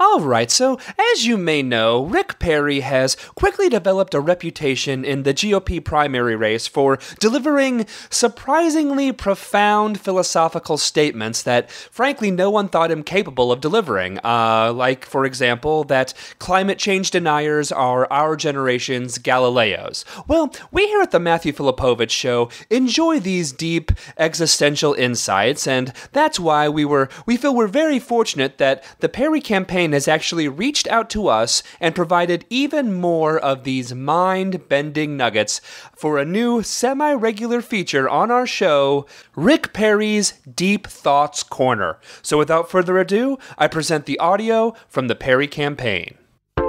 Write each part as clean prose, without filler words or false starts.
Alright, so as you may know, Rick Perry has quickly developed a reputation in the GOP primary race for delivering surprisingly profound philosophical statements that, frankly, no one thought him capable of delivering. Like, for example, that climate change deniers are our generation's Galileos. Well, we here at the Matthew Filipovich Show enjoy these deep existential insights, and that's why we feel we're very fortunate that the Perry campaign has actually reached out to us and provided even more of these mind-bending nuggets for a new semi-regular feature on our show, Rick Perry's Deep Thoughts Corner. So without further ado, I present the audio from the Perry campaign.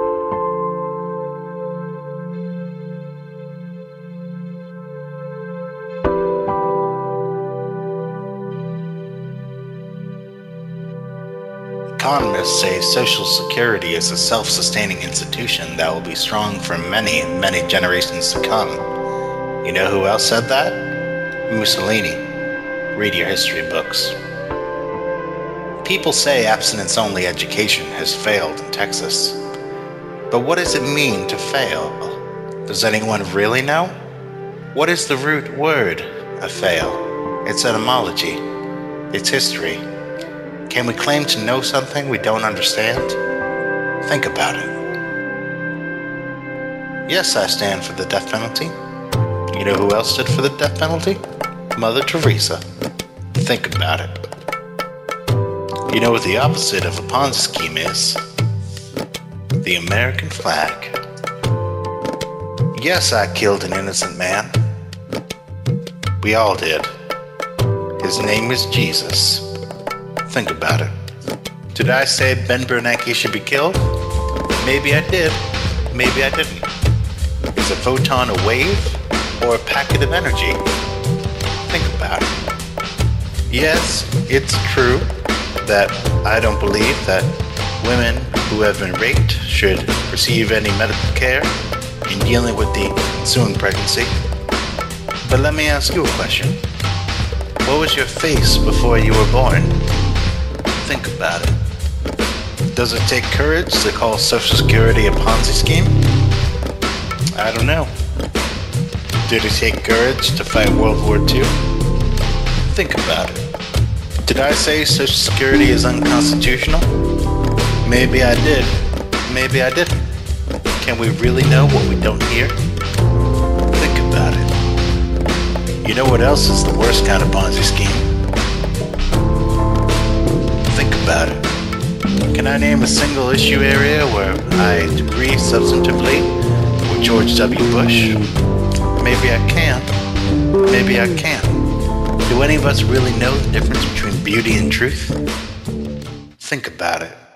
Economists say Social Security is a self-sustaining institution that will be strong for many, many generations to come. You know who else said that? Mussolini. Read your history books. People say abstinence-only education has failed in Texas. But what does it mean to fail? Does anyone really know? What is the root word of fail? Its etymology. Its history. Can we claim to know something we don't understand? Think about it. Yes, I stand for the death penalty. You know who else stood for the death penalty? Mother Teresa. Think about it. You know what the opposite of a Ponzi scheme is? The American flag. Yes, I killed an innocent man. We all did. His name is Jesus. Think about it. Did I say Ben Bernanke should be killed? Maybe I did. Maybe I didn't. Is a photon a wave or a packet of energy? Think about it. Yes, it's true that I don't believe that women who have been raped should receive any medical care in dealing with the ensuing pregnancy. But let me ask you a question. What was your face before you were born? Think about it. Does it take courage to call Social Security a Ponzi scheme? I don't know. Did it take courage to fight World War II? Think about it. Did I say Social Security is unconstitutional? Maybe I did. Maybe I didn't. Can we really know what we don't hear? Think about it. You know what else is the worst kind of Ponzi scheme? Think about it. Can I name a single issue area where I agree substantively with George W. Bush? Maybe I can. Maybe I can't. Do any of us really know the difference between beauty and truth? Think about it.